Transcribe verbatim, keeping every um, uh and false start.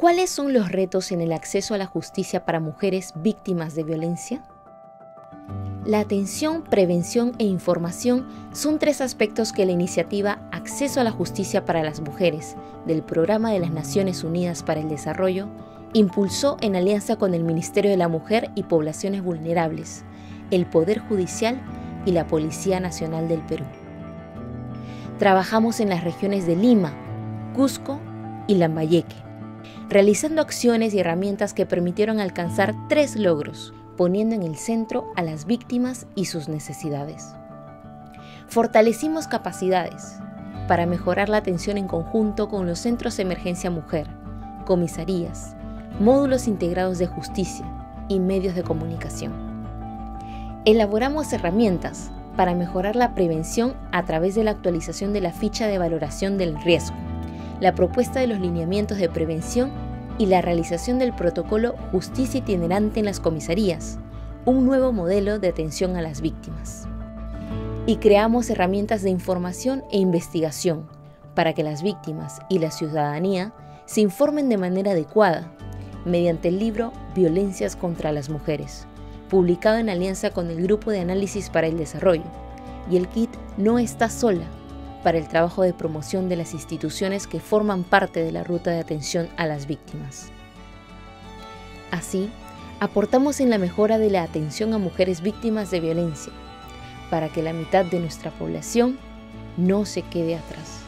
¿Cuáles son los retos en el acceso a la justicia para mujeres víctimas de violencia? La atención, prevención e información son tres aspectos que la iniciativa Acceso a la Justicia para las Mujeres del Programa de las Naciones Unidas para el Desarrollo impulsó en alianza con el Ministerio de la Mujer y Poblaciones Vulnerables, el Poder Judicial y la Policía Nacional del Perú. Trabajamos en las regiones de Lima, Cusco y Lambayeque, realizando acciones y herramientas que permitieron alcanzar tres logros, poniendo en el centro a las víctimas y sus necesidades. Fortalecimos capacidades para mejorar la atención en conjunto con los centros de emergencia mujer, comisarías, módulos integrados de justicia y medios de comunicación. Elaboramos herramientas para mejorar la prevención a través de la actualización de la ficha de valoración del riesgo, la propuesta de los lineamientos de prevención y la realización del protocolo Justicia Itinerante en las comisarías, un nuevo modelo de atención a las víctimas. Y creamos herramientas de información e investigación para que las víctimas y la ciudadanía se informen de manera adecuada mediante el libro Violencias contra las Mujeres, publicado en alianza con el Grupo de Análisis para el Desarrollo, y el kit No Estás Sola, para el trabajo de promoción de las instituciones que forman parte de la ruta de atención a las víctimas. Así, aportamos en la mejora de la atención a mujeres víctimas de violencia, para que la mitad de nuestra población no se quede atrás.